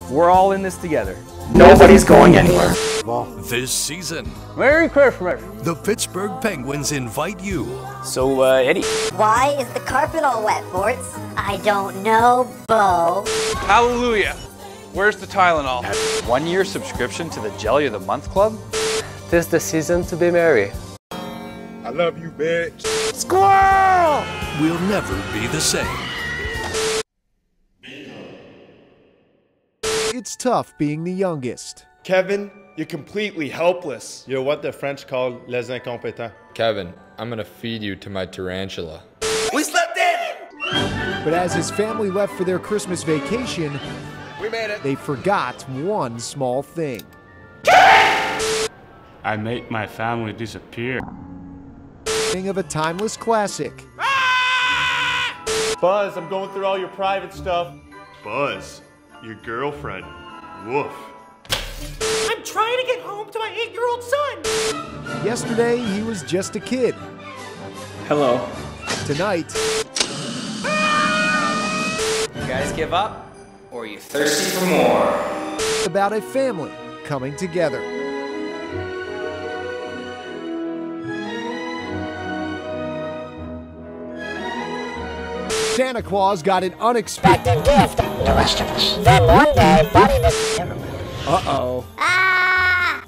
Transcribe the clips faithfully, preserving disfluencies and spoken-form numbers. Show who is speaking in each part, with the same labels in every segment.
Speaker 1: We're all in this together.
Speaker 2: Nobody's going anywhere.
Speaker 3: This season,
Speaker 1: Merry Christmas.
Speaker 3: the Pittsburgh Penguins invite you.
Speaker 1: So, uh, Eddie.
Speaker 4: Why is the carpet all wet, Forts? I don't know, Bo.
Speaker 5: Hallelujah. Where's the Tylenol?
Speaker 1: One year subscription to the Jelly of the Month Club?
Speaker 6: Tis the season to be merry.
Speaker 7: I love you, bitch.
Speaker 4: Squirrel!
Speaker 3: We'll never be the same.
Speaker 8: It's tough being the youngest.
Speaker 7: Kevin, you're completely helpless. You're what the French call les incompétents.
Speaker 9: Kevin, I'm gonna feed you to my tarantula.
Speaker 5: We slept in!
Speaker 8: But as his family left for their Christmas vacation,
Speaker 5: We made it.
Speaker 8: they forgot one small thing.
Speaker 10: I make my family disappear.
Speaker 8: Thing of a timeless classic.
Speaker 7: Buzz, I'm going through all your private stuff. Buzz, your girlfriend. Woof.
Speaker 11: I'm trying to get home to my eight-year-old son.
Speaker 8: Yesterday, he was just a kid.
Speaker 6: Hello.
Speaker 8: Tonight,
Speaker 2: You guys give up, or are you thirsty for more?
Speaker 8: about a family coming together. Santa Claus got an unexpected gift.
Speaker 4: The rest of us. Then one day, Buddy the...
Speaker 8: Uh-oh.
Speaker 4: Ah!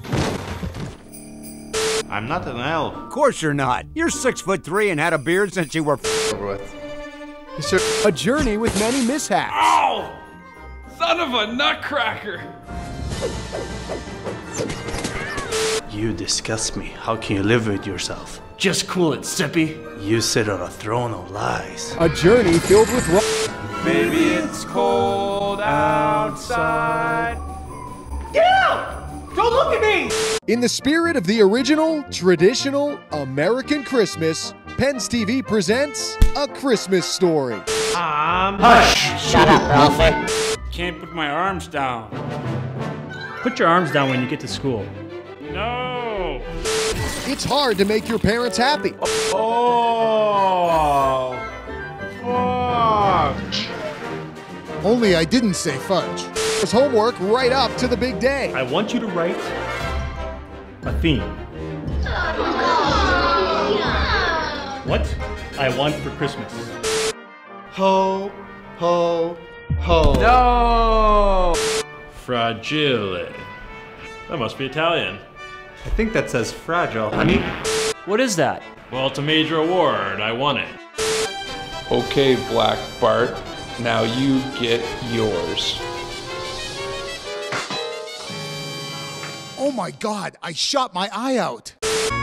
Speaker 7: I'm not an elf.
Speaker 12: Of course you're not. You're six foot three and had a beard since you were
Speaker 7: Over with.
Speaker 8: A journey with many mishaps.
Speaker 5: Ow! Son of a nutcracker!
Speaker 13: You disgust me. How can you live with yourself?
Speaker 10: Just cool it, Sippy.
Speaker 13: You sit on a throne of lies.
Speaker 8: A journey filled with...
Speaker 5: Maybe it's cold outside.
Speaker 11: Get out! Don't look at me!
Speaker 8: In the spirit of the original, traditional American Christmas, Penn's T V presents A Christmas Story.
Speaker 10: Um,
Speaker 11: Hush!
Speaker 4: Shut up, Ralphie.
Speaker 10: Can't put my arms down. Put your arms down when you get to school. No!
Speaker 8: It's hard to make your parents happy.
Speaker 7: Oh. Fudge.
Speaker 8: Only I didn't say fudge. It's homework right up to the big day.
Speaker 10: I want you to write a theme. What I want for Christmas.
Speaker 7: Ho, ho, ho.
Speaker 5: No!
Speaker 10: Fragile. That must be Italian.
Speaker 9: I think that says fragile, honey.
Speaker 10: What is that? Well, it's a major award. I won it.
Speaker 9: Okay, Black Bart. Now you get yours.
Speaker 12: Oh my God, I shot my eye out.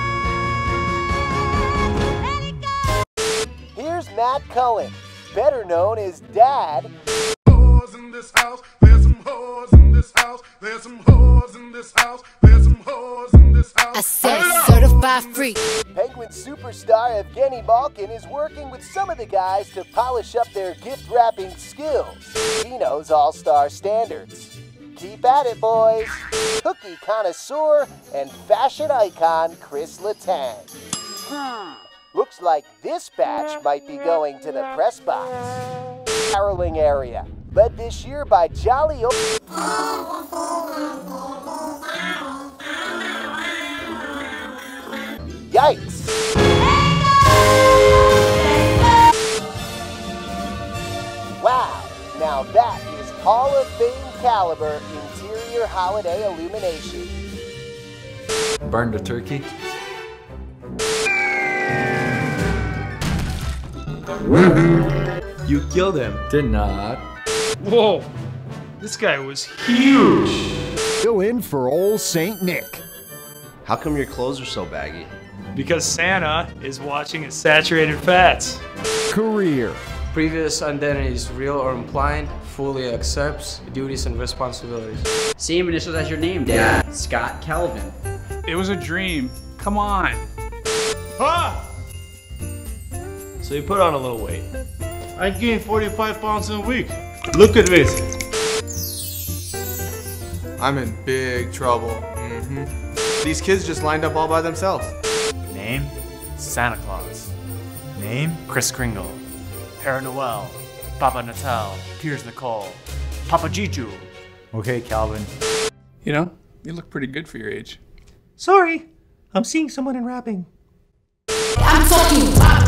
Speaker 8: Here's Matt Cullen, better known as Dad.
Speaker 7: Whores in this house. There's some whores in this house. There's some whores in this house. There's some whores in this house.
Speaker 4: I said certified freak.
Speaker 8: Penguin superstar Evgeny Malkin is working with some of the guys to polish up their gift wrapping skills. He knows all-star standards. Keep at it, boys. Cookie connoisseur and fashion icon Chris Letang. Hmm. Looks like this batch might be going to the press box. Caroling area, led this year by Jolly O. Yikes! Wow, now that is Hall of Fame caliber interior holiday illumination.
Speaker 9: Burned a turkey. You killed him. Did not.
Speaker 10: Whoa! This guy was huge!
Speaker 8: Fill in for old Saint Nick.
Speaker 13: How come your clothes are so baggy?
Speaker 10: Because Santa is watching his saturated fats.
Speaker 8: Career.
Speaker 6: Previous identities, real or implied, fully accepts duties and responsibilities.
Speaker 2: Same initials as your name, Dad. Scott Calvin.
Speaker 5: It was a dream. Come on.
Speaker 7: Ha!
Speaker 10: So you put on a little weight.
Speaker 7: I gained forty-five pounds in a week. Look at this.
Speaker 9: I'm in big trouble. Mm-hmm. These kids just lined up all by themselves.
Speaker 10: Name? Santa Claus. Name? Kris Kringle. Père Noël. Papa Natal. Piers Nicole. Papa Jiju.
Speaker 14: Okay, Calvin.
Speaker 5: You know, you look pretty good for your age.
Speaker 11: Sorry, I'm seeing someone in rapping.
Speaker 15: I'm talking rap.